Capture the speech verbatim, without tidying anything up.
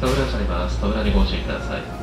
戸浦車あります。戸浦にご注意ください。